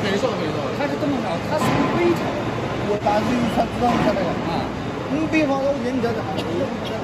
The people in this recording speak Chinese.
没错没错， 它是这么搞，它是微调。 我当时一查知道你晓得了啊。 你比方说我认得的，